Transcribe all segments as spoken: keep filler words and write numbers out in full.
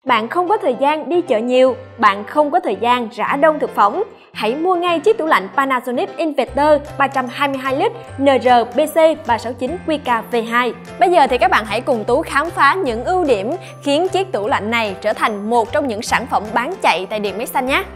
Bạn không có thời gian đi chợ nhiều, bạn không có thời gian rã đông thực phẩm. Hãy mua ngay chiếc tủ lạnh Panasonic Inverter ba trăm hai mươi hai lít N R B C ba sáu chín Q K V hai. Bây giờ thì các bạn hãy cùng Tú khám phá những ưu điểm khiến chiếc tủ lạnh này trở thành một trong những sản phẩm bán chạy tại Điện Máy Xanh nhé.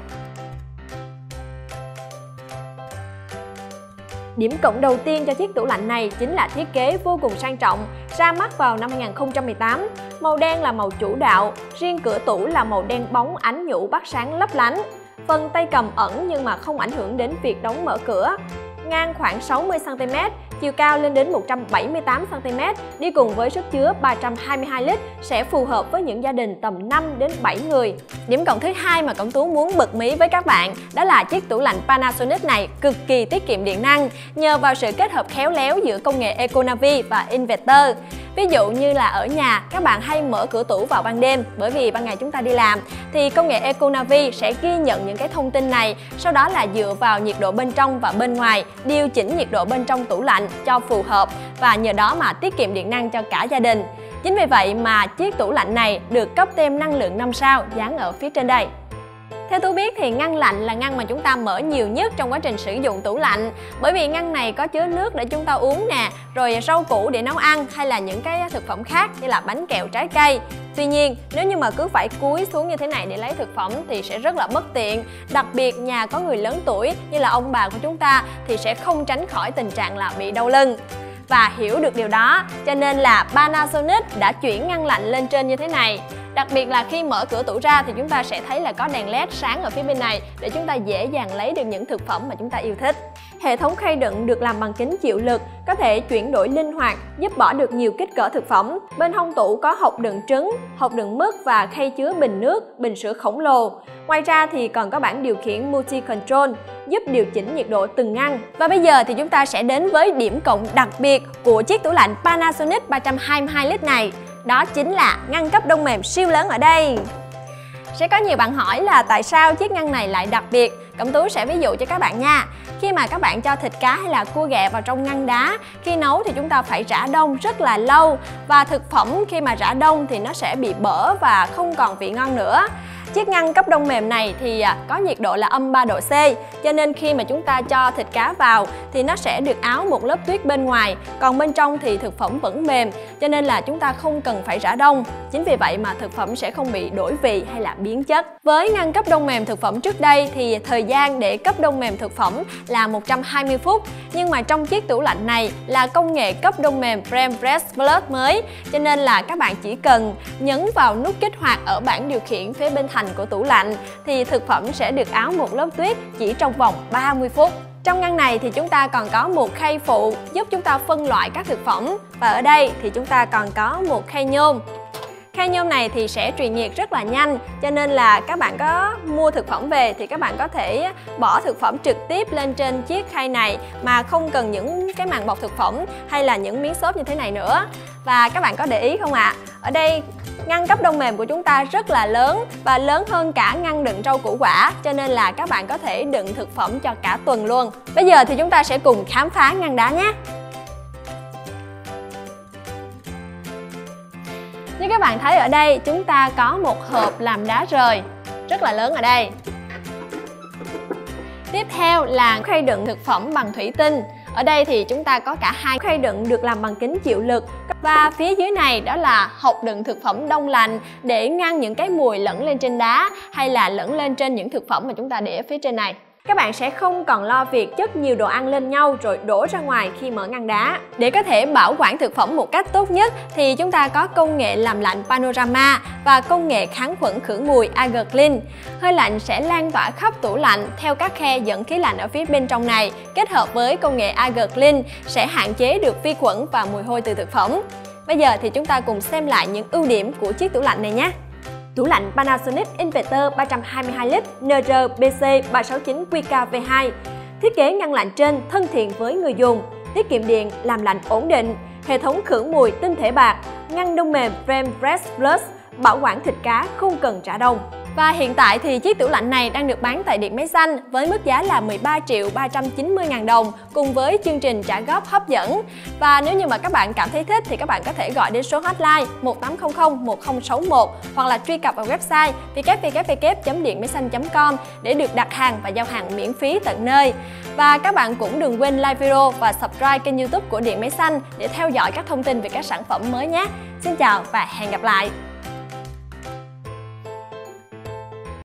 Điểm cộng đầu tiên cho chiếc tủ lạnh này chính là thiết kế vô cùng sang trọng, ra mắt vào năm hai nghìn không trăm mười tám. Màu đen là màu chủ đạo, riêng cửa tủ là màu đen bóng ánh nhũ bắt sáng lấp lánh. Phần tay cầm ẩn nhưng mà không ảnh hưởng đến việc đóng mở cửa. Ngang khoảng sáu mươi xăng ti mét, chiều cao lên đến một trăm bảy mươi tám xăng ti mét, đi cùng với sức chứa ba trăm hai mươi hai lít sẽ phù hợp với những gia đình tầm năm đến bảy người. Điểm cộng thứ hai mà Cẩm Tú muốn bật mí với các bạn đó là chiếc tủ lạnh Panasonic này cực kỳ tiết kiệm điện năng nhờ vào sự kết hợp khéo léo giữa công nghệ EcoNavi và Inverter. Ví dụ như là ở nhà các bạn hay mở cửa tủ vào ban đêm, bởi vì ban ngày chúng ta đi làm, thì công nghệ EcoNavi sẽ ghi nhận những cái thông tin này, sau đó là dựa vào nhiệt độ bên trong và bên ngoài điều chỉnh nhiệt độ bên trong tủ lạnh cho phù hợp, và nhờ đó mà tiết kiệm điện năng cho cả gia đình. Chính vì vậy mà chiếc tủ lạnh này được cấp tem năng lượng năm sao dán ở phía trên đây. Theo Tú biết thì ngăn lạnh là ngăn mà chúng ta mở nhiều nhất trong quá trình sử dụng tủ lạnh, bởi vì ngăn này có chứa nước để chúng ta uống nè, rồi rau củ để nấu ăn hay là những cái thực phẩm khác như là bánh kẹo, trái cây. Tuy nhiên, nếu như mà cứ phải cúi xuống như thế này để lấy thực phẩm thì sẽ rất là bất tiện. Đặc biệt nhà có người lớn tuổi như là ông bà của chúng ta thì sẽ không tránh khỏi tình trạng là bị đau lưng. Và hiểu được điều đó cho nên là Panasonic đã chuyển ngăn lạnh lên trên như thế này. Đặc biệt là khi mở cửa tủ ra thì chúng ta sẽ thấy là có đèn led sáng ở phía bên này để chúng ta dễ dàng lấy được những thực phẩm mà chúng ta yêu thích. Hệ thống khay đựng được làm bằng kính chịu lực, có thể chuyển đổi linh hoạt, giúp bỏ được nhiều kích cỡ thực phẩm. Bên hông tủ có hộc đựng trứng, hộc đựng mứt và khay chứa bình nước, bình sữa khổng lồ. Ngoài ra thì còn có bảng điều khiển Multi Control, giúp điều chỉnh nhiệt độ từng ngăn. Và bây giờ thì chúng ta sẽ đến với điểm cộng đặc biệt của chiếc tủ lạnh Panasonic ba trăm hai mươi hai lít này. Đó chính là ngăn cấp đông mềm siêu lớn ở đây. Sẽ có nhiều bạn hỏi là tại sao chiếc ngăn này lại đặc biệt. Cẩm Tú sẽ ví dụ cho các bạn nha. Khi mà các bạn cho thịt cá hay là cua ghẹ vào trong ngăn đá, khi nấu thì chúng ta phải rã đông rất là lâu. Và thực phẩm khi mà rã đông thì nó sẽ bị bở và không còn vị ngon nữa. Chiếc ngăn cấp đông mềm này thì có nhiệt độ là âm ba độ C, cho nên khi mà chúng ta cho thịt cá vào thì nó sẽ được áo một lớp tuyết bên ngoài, còn bên trong thì thực phẩm vẫn mềm, cho nên là chúng ta không cần phải rã đông. Chính vì vậy mà thực phẩm sẽ không bị đổi vị hay là biến chất. Với ngăn cấp đông mềm thực phẩm trước đây thì thời gian để cấp đông mềm thực phẩm là một trăm hai mươi phút, nhưng mà trong chiếc tủ lạnh này là công nghệ cấp đông mềm Frame Press Plus mới, cho nên là các bạn chỉ cần nhấn vào nút kích hoạt ở bảng điều khiển phía bên thành của tủ lạnh thì thực phẩm sẽ được áo một lớp tuyết chỉ trong vòng ba mươi phút. Trong ngăn này thì chúng ta còn có một khay phụ giúp chúng ta phân loại các thực phẩm, và ở đây thì chúng ta còn có một khay nhôm. Khay nhôm này thì sẽ truyền nhiệt rất là nhanh, cho nên là các bạn có mua thực phẩm về thì các bạn có thể bỏ thực phẩm trực tiếp lên trên chiếc khay này mà không cần những cái màng bọc thực phẩm hay là những miếng xốp như thế này nữa. Và các bạn có để ý không ạ? À? Ở đây ngăn cấp đông mềm của chúng ta rất là lớn và lớn hơn cả ngăn đựng rau củ quả, cho nên là các bạn có thể đựng thực phẩm cho cả tuần luôn. Bây giờ thì chúng ta sẽ cùng khám phá ngăn đá nhé. Như các bạn thấy ở đây, chúng ta có một hộp làm đá rời rất là lớn ở đây. Tiếp theo là khay đựng thực phẩm bằng thủy tinh. Ở đây thì chúng ta có cả hai khay đựng được làm bằng kính chịu lực. Và phía dưới này đó là hộc đựng thực phẩm đông lạnh để ngăn những cái mùi lẫn lên trên đá hay là lẫn lên trên những thực phẩm mà chúng ta để ở phía trên này. Các bạn sẽ không còn lo việc chất nhiều đồ ăn lên nhau rồi đổ ra ngoài khi mở ngăn đá. Để có thể bảo quản thực phẩm một cách tốt nhất thì chúng ta có công nghệ làm lạnh Panorama và công nghệ kháng khuẩn khử mùi AirClean. Hơi lạnh sẽ lan tỏa khắp tủ lạnh theo các khe dẫn khí lạnh ở phía bên trong này, kết hợp với công nghệ AirClean sẽ hạn chế được vi khuẩn và mùi hôi từ thực phẩm. Bây giờ thì chúng ta cùng xem lại những ưu điểm của chiếc tủ lạnh này nhé. Tủ lạnh Panasonic Inverter ba trăm hai mươi hai lít N R B C ba sáu chín Q K V hai. Thiết kế ngăn lạnh trên thân thiện với người dùng, tiết kiệm điện, làm lạnh ổn định, hệ thống khử mùi tinh thể bạc, ngăn đông mềm Frame Press Plus, bảo quản thịt cá không cần rã đông. Và hiện tại thì chiếc tủ lạnh này đang được bán tại Điện Máy Xanh với mức giá là mười ba triệu ba trăm chín mươi ngàn đồng cùng với chương trình trả góp hấp dẫn. Và nếu như mà các bạn cảm thấy thích thì các bạn có thể gọi đến số hotline một tám không không một không sáu một hoặc là truy cập vào website w w w chấm điện máy xanh chấm com để được đặt hàng và giao hàng miễn phí tận nơi. Và các bạn cũng đừng quên like video và subscribe kênh YouTube của Điện Máy Xanh để theo dõi các thông tin về các sản phẩm mới nhé. Xin chào và hẹn gặp lại!